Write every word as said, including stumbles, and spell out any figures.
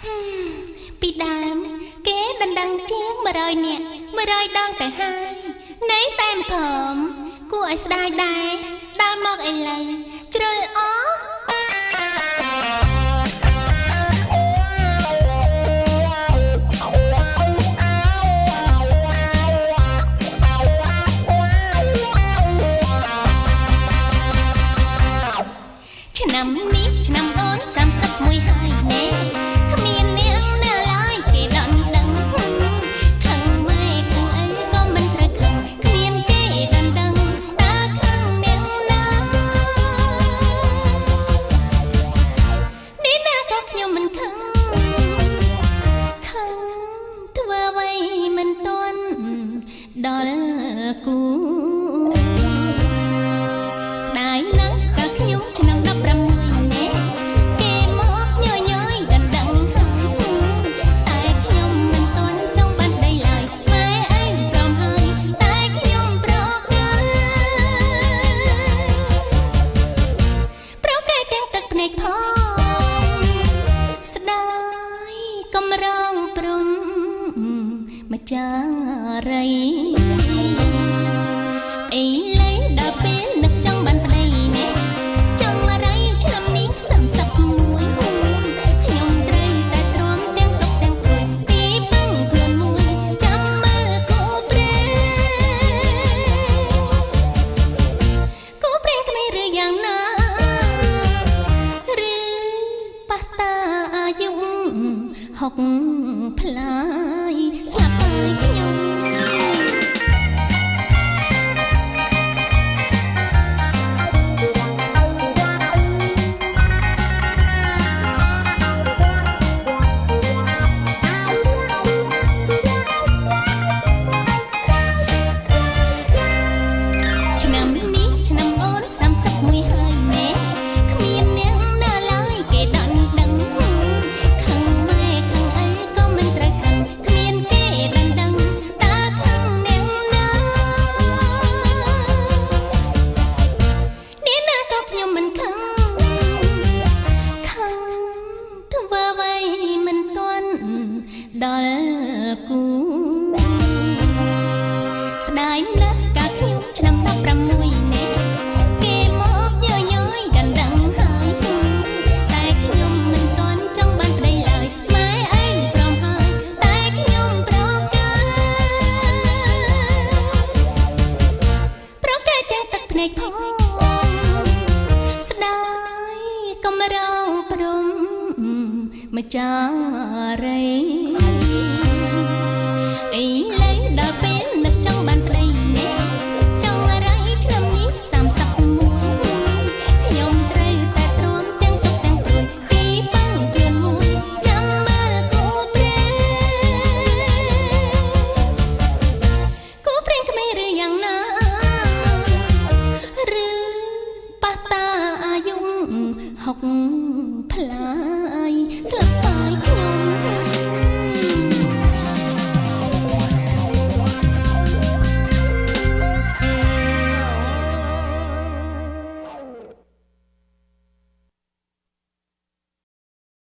ពីដើមគេដណ្ដឹងជាងmột trămនាក់một trămដងទៅហើយណែតែមព្រមគួរឲ្យស្ដាយដែរដល់មកឥឡូវជ្រុលអឆ្នាំនេះឆ្នាំអូនសាមសិបមួយហើយណែគ្មាននាងណាឡើយគេដណ្ដឹងខឹងម៉ែខឹងអីក៏មិនត្រូវខឹងគ្មានគេដណ្ដឹងតើខឹងនាងណានេះណាក៏ខ្ញុំមិនខឹងខឹងធ្វើអ្វីមិនទាន់ដល់គូស្ដាយណាស់តើខ្ញុំឆ្នាំចារីអីលេងដល់ពេលនឹកចង់បានប្តីនេះចង់រៃឆ្នាំនេះសាមសិបមួយខ្ញុំត្រីតែទ្រាំទាំងតុកទាំងព្រួយទីពឹងខ្លួនមួយចាំមើលគូព្រេគូព្រេក្មេងឬយ៉ាងណាឬប៉ះតាអាយុហុកផ្លាយស្លាប់ខ្ញុំឆ្នាំនេះឆ្នាំអូនសាមសិបមួយហើយណែគ្មាននាងណាឡើយគេដណ្ដឹងខឹងម៉ែខឹងអីក៏មិនត្រូវខឹងគ្មានគេដណ្ដឹងតើខឹងនាងណានេះណាក៏ខ្ញុំមិនខឹងខឹងធ្វើអ្វីមិនទាន់ដល់គូស្ដាយណាស់កាលខ្ញុំឆ្នាំដប់ប្រាំមួយណែគេមកញយញយដណ្ដឹងហើយតែខ្ញុំមិនទាន់ចង់បានប្តីឡើយម៉ែឯងព្រមហើយតែខ្ញុំប្រកាប្រកាទាំងទឹកភ្នែកផងស្ដាយកុំរងព្រំម្ចារី